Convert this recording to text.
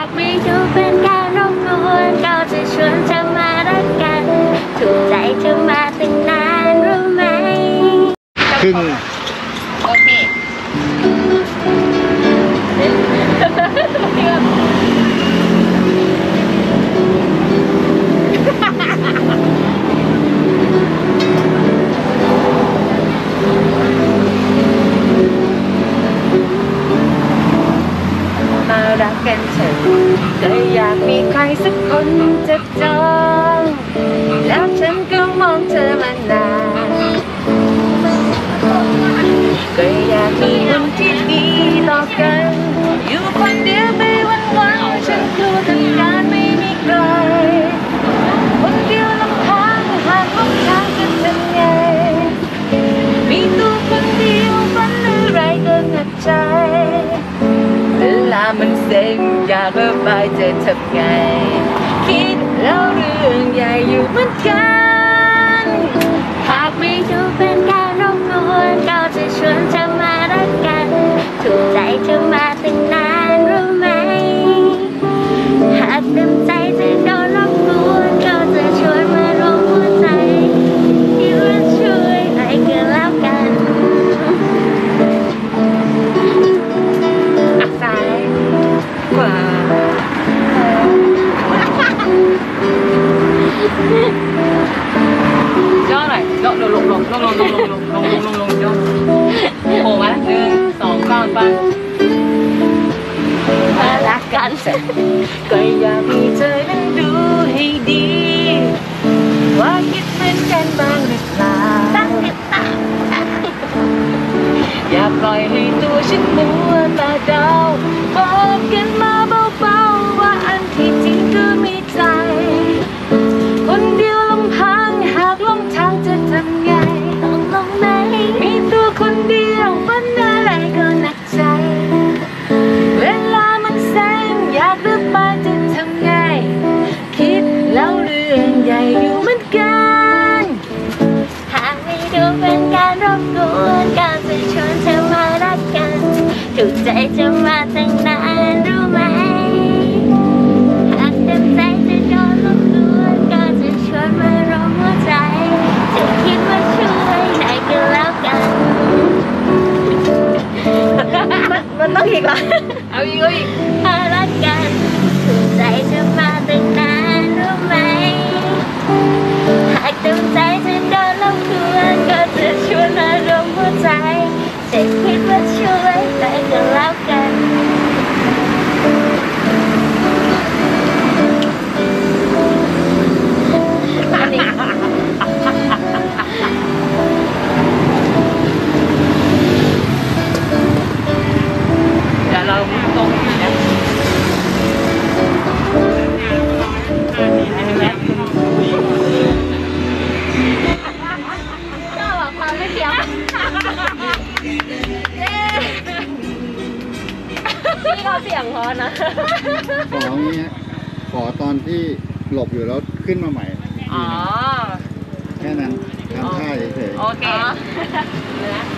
ากไม่ดูเป็นการรบกวนเราจะชวนเธอมารักกันถูกใจเธอมาตั้งนานรู้ไหมครึ่งโอเคมารักกันเถอะก็อยากมีใครสักคนจะจองแล้วฉันก็มองเธอมานานก็อยากมีคนที่ดีต่อกันอยู่คนเดียวไปวันๆฉันคือทำงานไม่มีใครคนเดียวลำพังหากลำทางจะทำไงมีตัวคนเดียวฝันอะไรก็หนักใจเวลามันเซ็งอยากระบายจะทำไงคิดแล้วเรื่องใหญ่อยู่เหมือนกันหากไม่ดูเป็นการรบกวนเราจะชวนเธอมารักกันถูกใจเธอมาตั้งนานรู้ไหมหากเต็มใจจะโดนรบกวนเราจะชวนมารวมหัวใจที่ว่าช่วยให้กันแล้วกันอักซ้ายขวาย่อหน่อยย่อลงย่อโผล่มา1 2 3ไปมารักกันก็อยากมีเธอนั้นดูให้ดีว่าคิดเหมือนกันบ้างหรือเปล่าอย่าปล่อยให้ตัวฉันมัวตาดาวบอกกันมาเบาๆว่าอันที่จริงคือมีใจคนเดียวลำพังหากลงทางจะทำไงต้องลงไหมมีตัวคนเดียวฝันอะไรก็หนักใจเวลามันแสงอยากระบายจะทำไงคิดแล้วเรื่องใหญ่อยู่เหมือนกันหากไม่ดูเป็นการรบกวนก็จะชวนเธอมารักกันถูกใจจะมาตั้งนานรู้ไหมหากเต็มใจจะโดนรบกวนก็จะชวนมารวมหัวใจจะคิดว่าช่วยได้ก็แล้วกันมันต้องอีกเหรอเอาอีกมารักกันถูกใจจะมาตั้งนานรู้ไหมหากเต็มใจจะโดนรบกวนก็จะชวนมารวมหัวใจจะคิดว่าช่วยได้ก็แล้วกันเดี๋ยวเราตรงนี้นะก็แบบความไม่เทียมนี่เราเสียงพอนะขออย่างเงี้ยขอตอนที่หลบอยู่แล้วขึ้นมาใหม่แค่นั้นทำท่าเฉยๆโอเค